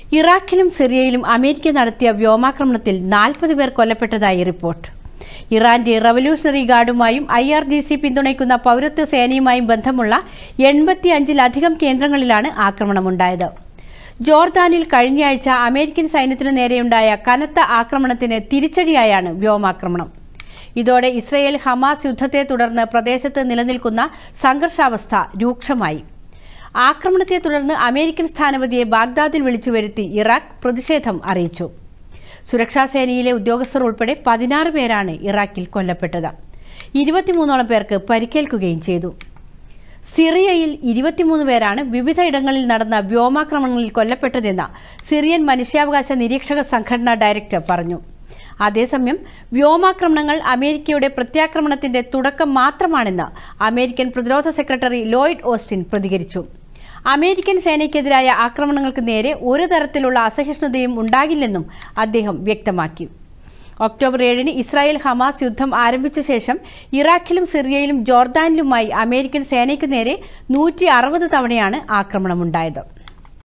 ഇറാഖിലും സിറിയയിലും America നടത്തിയ വ്യോമാക്രമണത്തിൽ 40 പേർ കൊല്ലപ്പെട്ടതായി റിപ്പോർട്ട്. ഇറാന്റെ റവല്യൂഷണറി ഗാർഡുമായും IRGC പിന്തുണയ്ക്കുന്ന പൗരത്വ സേനയുമായും ബന്ധമുള്ള 85-ലധികം കേന്ദ്രങ്ങളിലാണ് ആക്രമണമുണ്ടായത്. ജോർദാനിൽ കഴിഞ്ഞയാഴ്ച അമേരിക്കൻ സൈന്യത്തിനു നേരെയുണ്ടായ കനത്ത ആക്രമണത്തിന് തിരിച്ചടിയായാണ് വ്യോമാക്രമണം. ഇതോടെ ഇസ്രയേൽ ഹമാസ് യുദ്ധത്തെ തുടർന്ന് പ്രദേശത്ത് നിലനിൽക്കുന്ന സംഘർഷാവസ്ഥ രൂക്ഷമായി. ആക്രമണത്തെ തുടർന്ന് അമേരിക്കൻ സ്ഥാനപതിയെ ബാഗ്ദാദിൽ വിളിച്ചു വരുത്തി ഇറാഖ് പ്രതിഷേധം അറിയിച്ചു. സുരക്ഷാ സേനയിലെ ഉദ്യോഗസ്ഥർ ഉൾപ്പെടെ 16 പേരാണ് ഇറാഖിൽ കൊല്ലപ്പെട്ടത്. 23ഓളം പേർക്ക് പരിക്കേൽക്കുകയും ചെയ്തു. സിറിയയിൽ 23 പേരാണ് വിവിധ ഇടങ്ങളിൽ നടന്ന വ്യോമാക്രമണങ്ങളിൽ കൊല്ലപ്പെട്ടതെന്ന് സിറിയൻ മനുഷ്യാവകാശ നിരീക്ഷക സംഘടന ഡയറക്ടർ പറഞ്ഞു. അതേസമയം വ്യോമാക്രമണങ്ങൾ അമേരിക്കയുടെ പ്രത്യാക്രമണത്തിന്റെ തുടക്കം മാത്രമാണെന്ന് അമേരിക്കൻ പ്രതിരോധ സെക്രട്ടറി ലോയിഡ് ഓസ്റ്റിൻ പ്രതികരിച്ചു. അമേരിക്കൻ സേനയ്ക്കെതിരായ ആക്രമണങ്ങൾക്ക് നേരെ ഒരു തരത്തിലുള്ള അസഹിഷ്ണുതയും ഉണ്ടാകില്ലെന്നും അദ്ദേഹം വ്യക്തമാക്കി. ഒക്ടോബർ 7-ന് ഇസ്രായേൽ ഹമാസ് യുദ്ധം ആരംഭിച്ച ശേഷം ഇറാഖിലും സിറിയയിലും ജോർദാനിലുമായി അമേരിക്കൻ സേനയ്ക്കു നേരെ 160 തവണയാണ് ആക്രമണമുണ്ടായത്.